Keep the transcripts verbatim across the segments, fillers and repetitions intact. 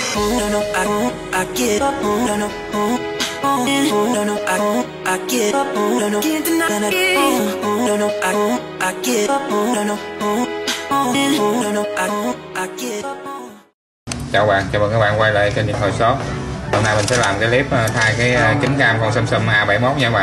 No, no, I don't, I get up. No, no, no, no, I don't, I get up. No, no, can't deny it. No, no, I don't, I get up. No, no, no, no, I don't, I get up. Chào bạn, chào mừng các bạn quay lại kênh Điện Thoại Shop. Hôm nay mình sẽ làm cái clip thay cái kính cam con Samsung A bảy mốt nha các bạn.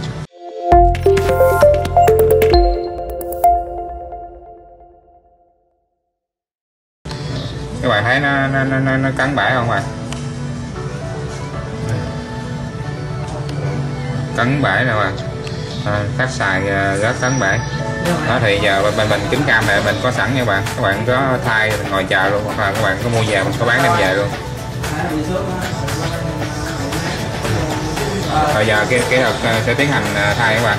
Các bạn thấy nó nó nó, nó cắn bãi không bạn? Cắn bãi nè bạn. À, khách xài rất cắn bãi. Đó thì giờ bên mình kính cam này mình có sẵn nha bạn. Các bạn có thay ngồi chờ luôn, hoặc là các bạn có mua về mình có bán đem về luôn. Bây giờ cái kỹ thuật sẽ tiến hành thay các bạn.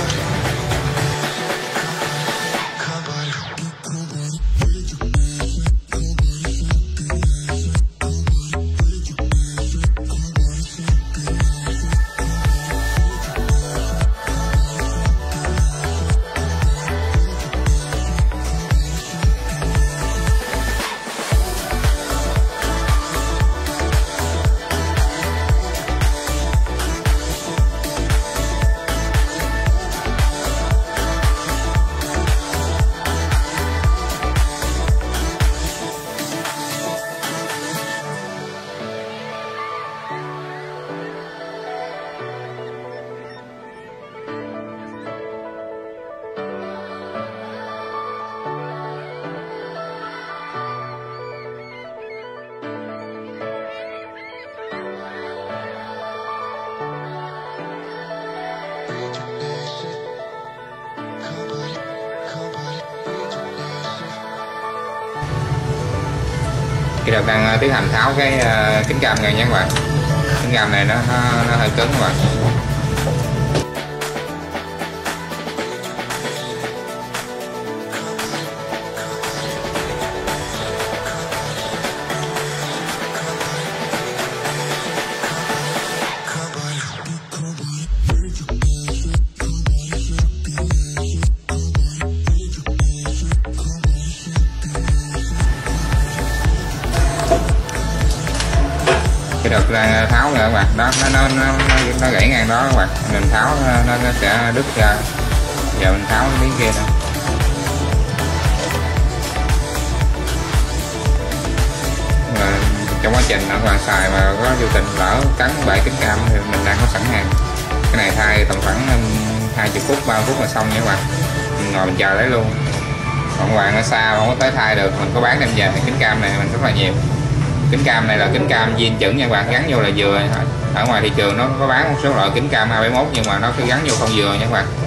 Khi đầu đang tiến hành tháo cái uh, kính cam này nha các bạn. Kính cam này nó, nó, nó hơi cứng các bạn. Cái đợt ra tháo rồi các bạn, đó nó nó nó, nó gãy ngang đó các bạn, mình tháo nó, nó sẽ đứt ra. Giờ mình tháo cái kia nè. Mà trong quá trình các bạn xài mà có vô tình lỡ cắn bể kính cam thì mình đang có sẵn hàng. Cái này thay tầm khoảng hai mươi phút, ba mươi phút là xong nha các bạn. Mình ngồi mình chờ lấy luôn. Còn các bạn ở xa không có tới thay được, mình có bán đem về. Kính cam này mình rất là nhiều. Kính cam này là kính cam zin chuẩn nha các bạn, gắn vô là vừa. Ở ngoài thị trường nó có bán một số loại kính cam A bảy mốt nhưng mà nó cứ gắn vô không vừa nha các bạn.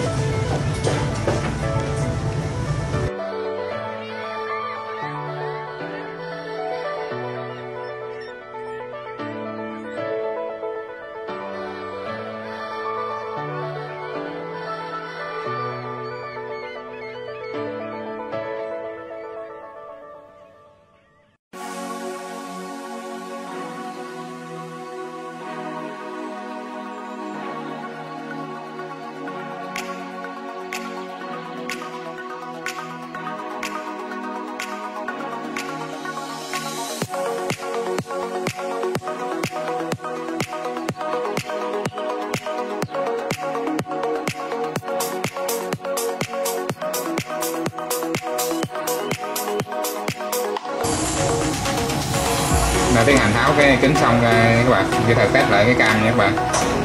Đã tiến hành tháo cái kính xong các bạn, chỉ thử test lại cái cam nha các bạn.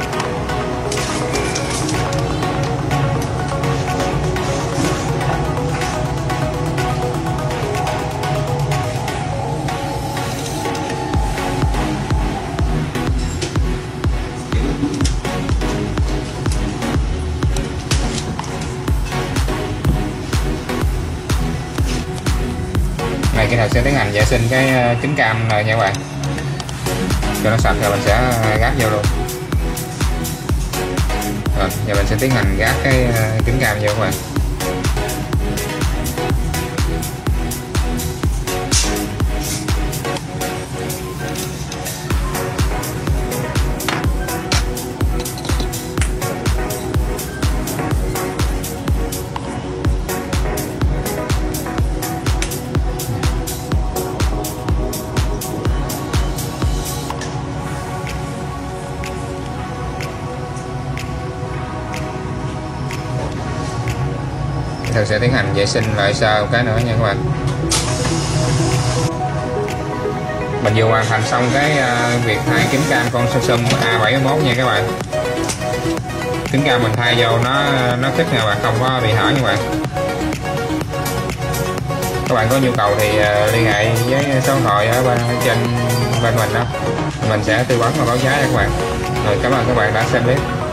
Này cái nào sẽ tiến hành vệ sinh cái kính cam này nha các bạn, cho nó sạch rồi mình sẽ gác vô luôn. Rồi giờ mình sẽ tiến hành gác cái kính cam vô các bạn. Tôi sẽ tiến hành vệ sinh lại sơ một cái nữa nha các bạn. Mình vừa hoàn thành xong cái uh, việc thay kính cam con Samsung A bảy mốt nha các bạn. Kính cam mình thay vô nó nó khít nha bạn, không có bị hở nha các bạn. Các bạn có nhu cầu thì uh, liên hệ với số điện thoại ở bên trên bên mình đó, mình sẽ tư vấn và báo giá cho các bạn. Rồi, cảm ơn các bạn đã xem clip.